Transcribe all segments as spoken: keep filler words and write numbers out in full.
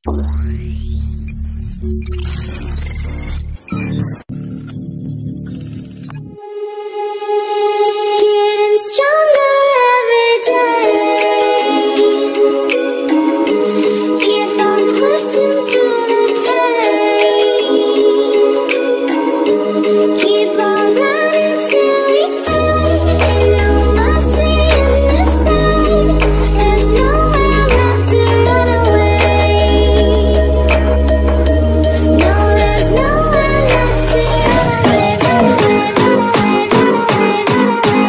Getting stronger every day. Keep on pushing through the pain. Keep on running till we die. Ain't no mercy in this night. There's nowhere left to run away. No, there's nowhere left to run away. Run away, run away, run away, run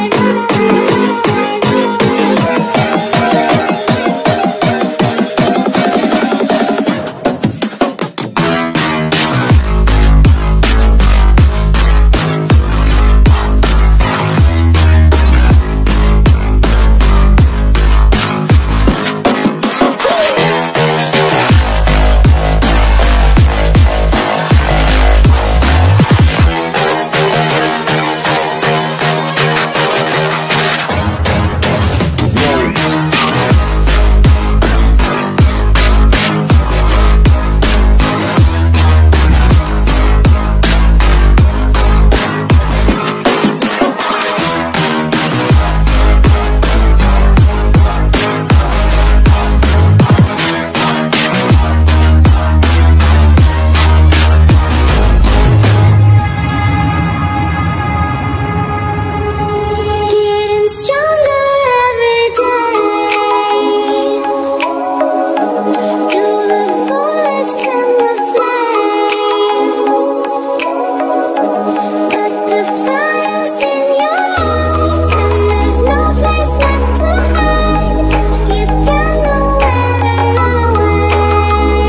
Getting stronger every day. Through the bullets and the flames. But the fire's in your eyes, and there's no place left to hide. You got nowhere to run away.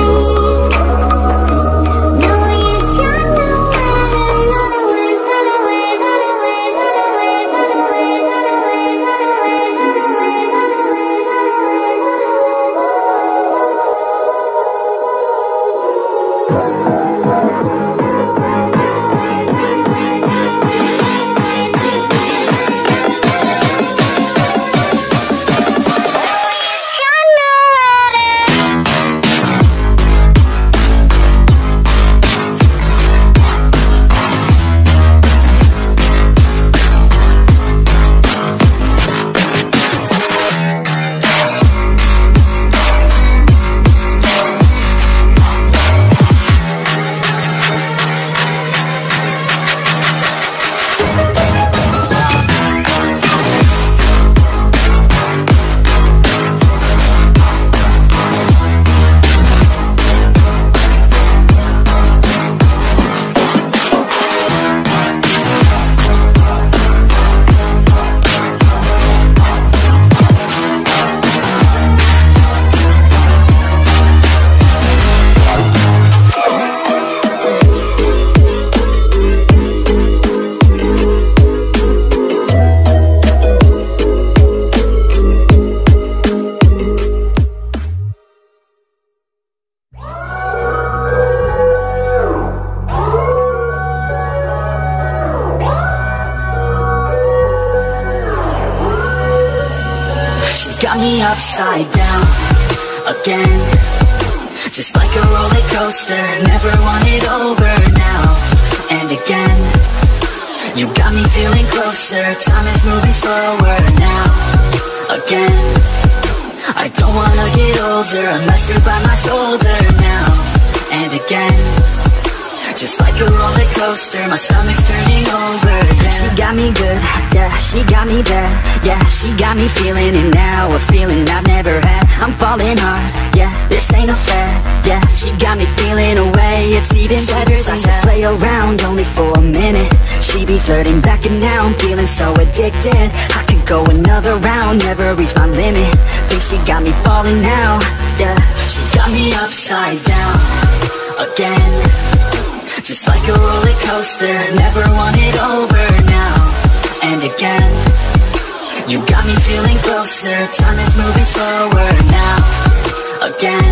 No, you got nowhere to run away. Run away, run away, run away, run away, run away, run away, run away, run She's got me upside down again, just like a roller coaster. Never want it over now and again. You got me feeling closer. Time is moving slower now again. I don't wanna get older unless you're by my shoulder now and again. Just like a roller coaster, my stomach's turning over, yeah. She got me good, yeah, she got me bad. Yeah, she got me feeling it now, a feeling I've never had. I'm falling hard, yeah, this ain't a fad. Yeah, she got me feeling away, it's even she better than that. Play around only for a minute. She be flirting back and now I'm feeling so addicted. I could go another round, never reach my limit. Think she got me falling now, yeah. She's got me upside down again, just like a roller coaster. Never want it over now and again. You got me feeling closer. Time is moving slower now again.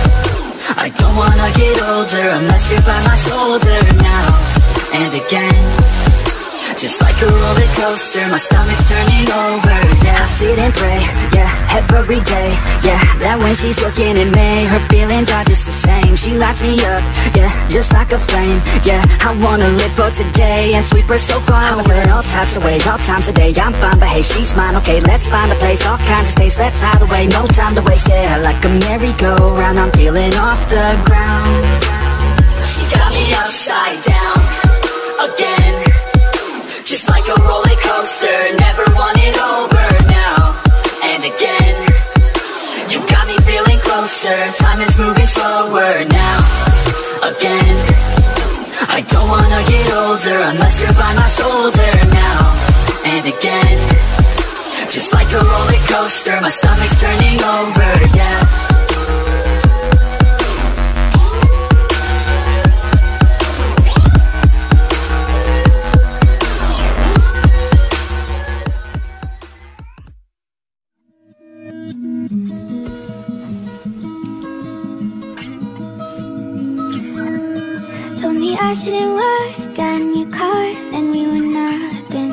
I don't wanna get older unless you're by my shoulder now and again. just like a roller coaster, my stomach's turning over, yeah. I sit and pray, yeah, every day, yeah, that when she's looking at me, her feelings are just the same. She lights me up, yeah, just like a flame, yeah. I wanna live for today and sweep her so far away. I'm feeling all types of ways, all times of day. I'm fine, but hey, she's mine, okay, let's find a place, all kinds of space, let's hide away, no time to waste, yeah. Like a merry-go-round, I'm feeling off the ground. She's got me upside down, again, just like a roller coaster, never want it over now. And again, you got me feeling closer, time is moving slower now. Again, I don't wanna get older unless you're by my shoulder now. And again, just like a roller coaster, my stomach's turning over, yeah. Told me I shouldn't rush, got in your car, then we were nothing.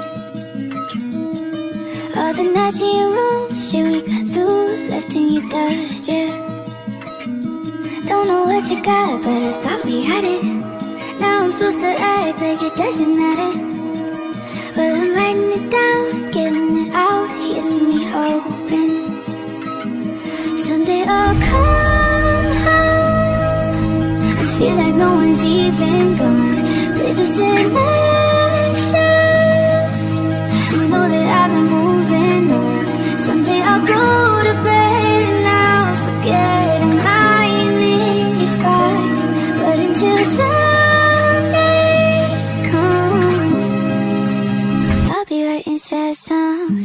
All the nights in your room, shit we got through, left in your dust, yeah. Don't know what you got, but I thought we had it. Now I'm supposed to act like it doesn't matter, but I'm writing it down, getting it out, here's me hoping someday I'll come home. I feel like no one's even gone. Play this in my shoes. I know that I've been moving on. Someday I'll go to bed and I'll forget I'm lying in your spot. But until Sunday comes, I'll be writing sad songs.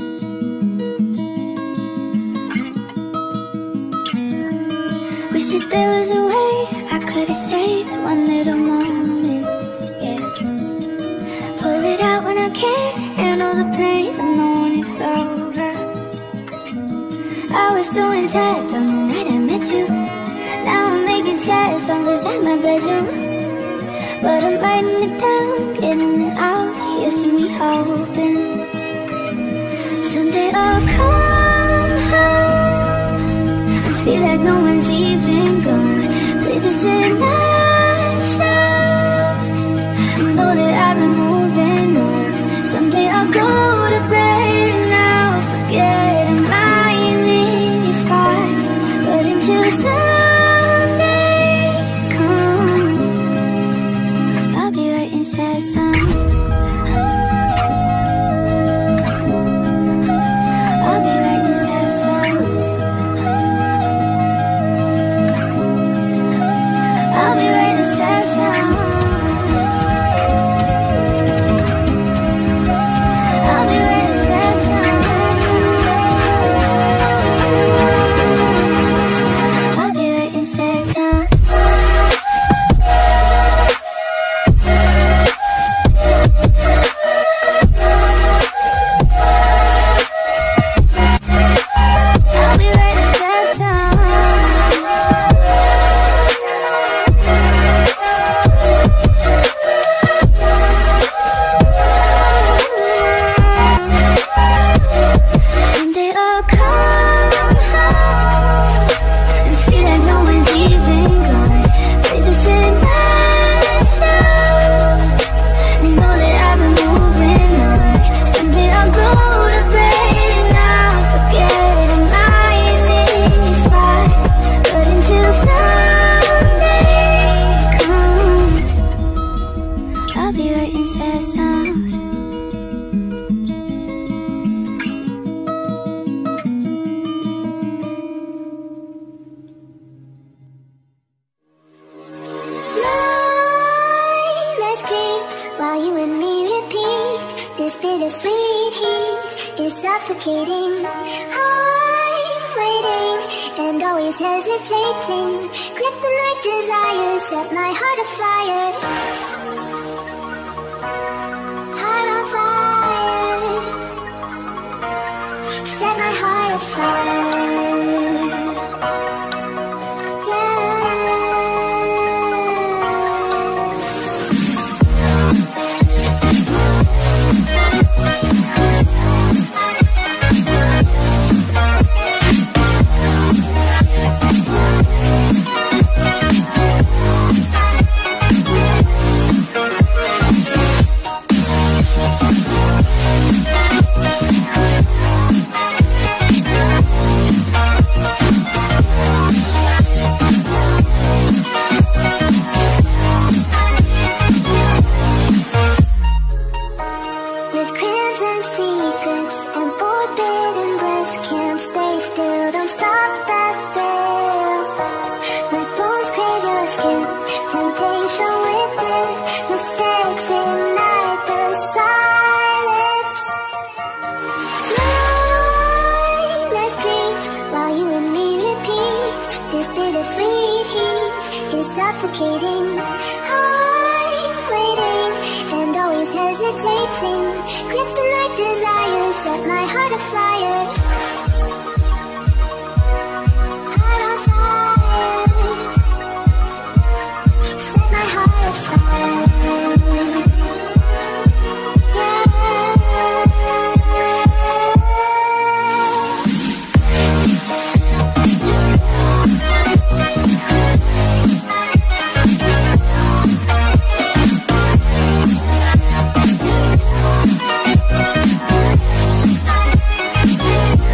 Wish that there was a way I could have saved one little moment, yeah. Pull it out when I can't handle the pain of knowing it's over. I was so intact on the night I met you. Now I'm making sad songs inside my bedroom, but I'm writing it down, getting it out, here's me hoping someday I'll come home. I feel like no one's even gone. Play this in my shoes. I know that I've been moving on. Someday I'll go to bed and I'll forget I'm lying in your spot. But until Sunday comes, I'll be writing sad songs. I'll be writing sad songs. I'll be writing sad songs. I'll be writing sad songs. I'll be writing sad songs. I'll be writing sad songs. Someday I'll come home and feel like no one's even gone. Play this in my shoes. You know that I've been moving on. Someday I'll go to bed and I'll forget I'm lying in your spot. But until Sunday comes, I'll be writing sad songs. Let's creep while you and me repeat. This bittersweet heat is suffocating. I'm waiting and always hesitating. Kryptonite desires set my heart afire. Heart on fire. Set my heart afire. Yeah. skin, temptation within, mistakes ignite the silence. Nightmares creep while you and me repeat. This bittersweet heat is suffocating. I'm waiting and always hesitating. Kryptonite desires set my heart afire. Heart on fire. Set my heart afire. Yeah.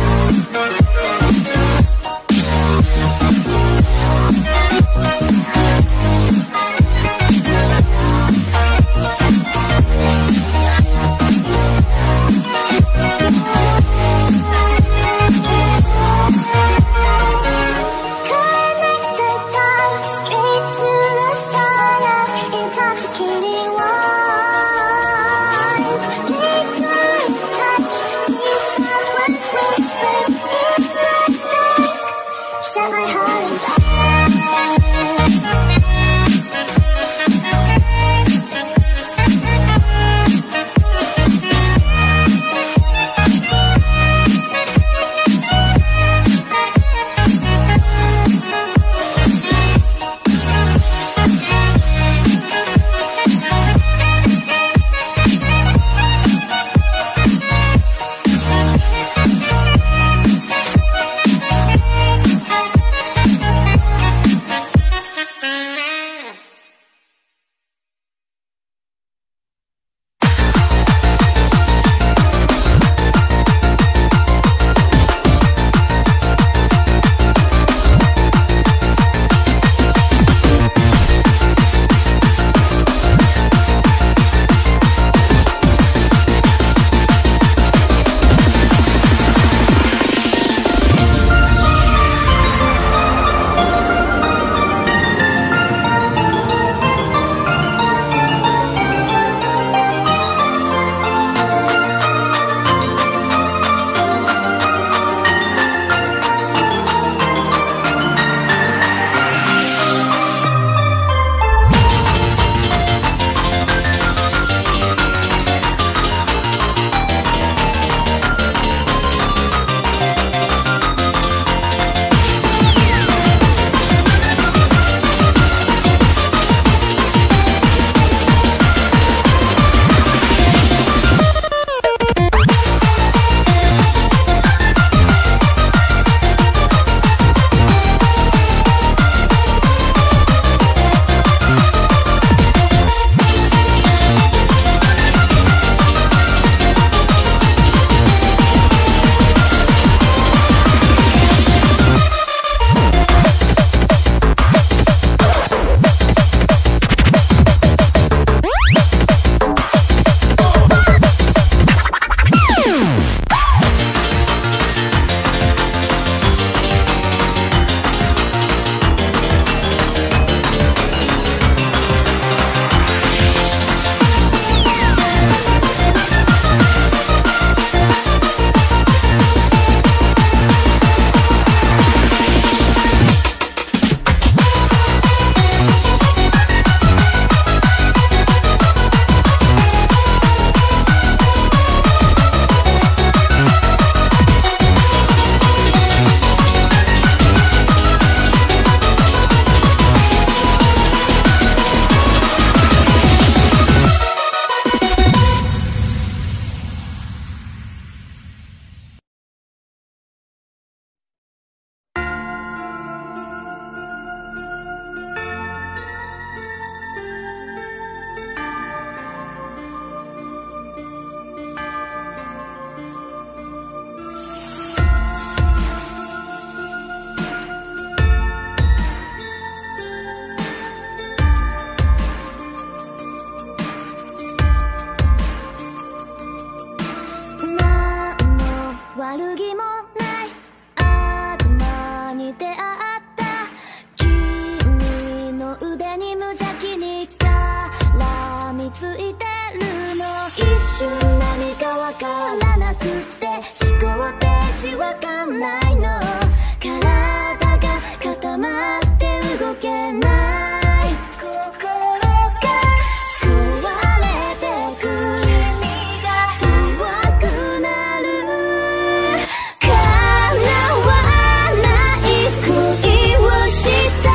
私わかんないの。体が固まって動けない。心が壊れてく。君が遠くなる。叶わない恋をした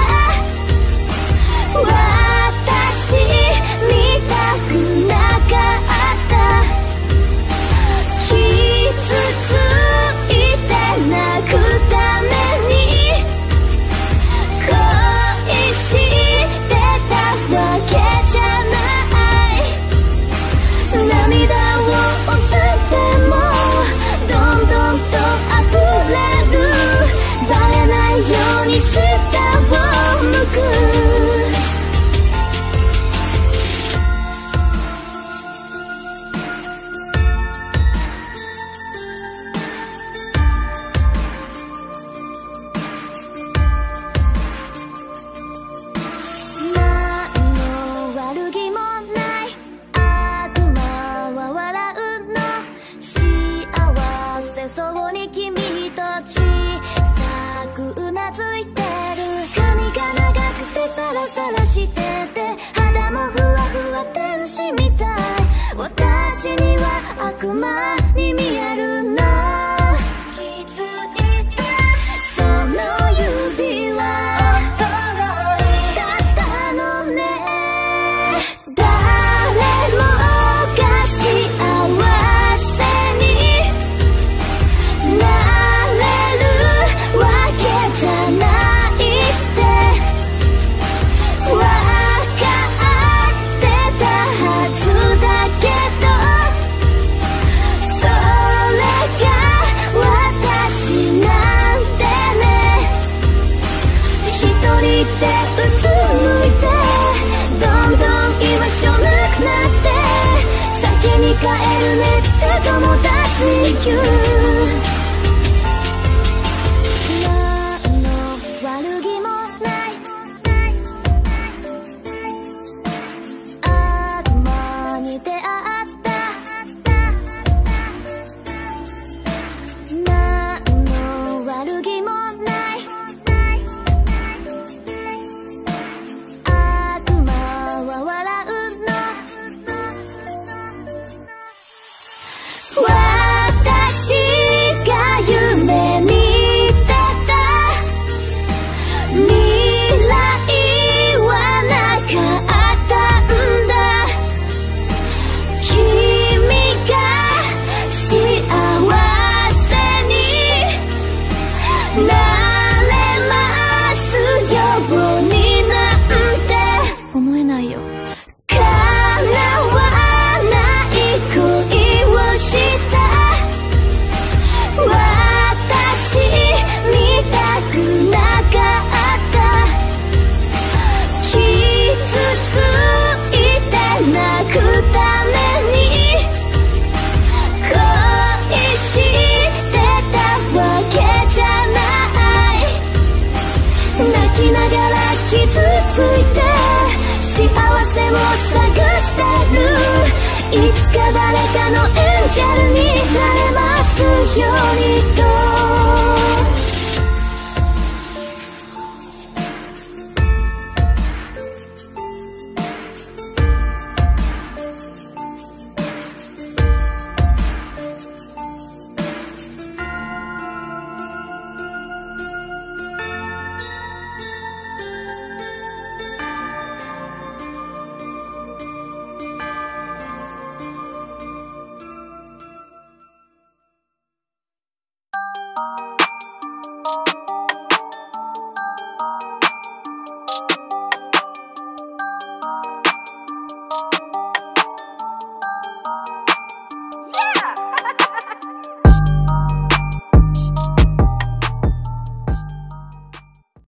私、見たくなかった。傷ついて泣くために恋してたわけじゃない。涙を押してもどんどんと溢れる。バレないように下を向く。私には悪魔に見えるの。気づいてその指はだったのね。誰もが幸せになれるわけじゃないってわかってたはずだけど、それが私なんてね。一人でうつむいてどんどん居場所なくなって先に帰るねって友達に言う。何の悪気もない悪魔に出会った。何の悪気もない悪魔は笑うの。私が夢見てた未来はなかったんだ。君が幸せになれますようになんて思えないよ。叶わない恋をした私、見たくなかった。傷ついて泣くために恋してたわけじゃない。泣きながら傷ついて幸せを探してる。いつか誰かのエンジェルになれますようにと